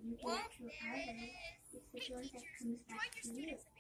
you give to others, it's the joy that comes back to you.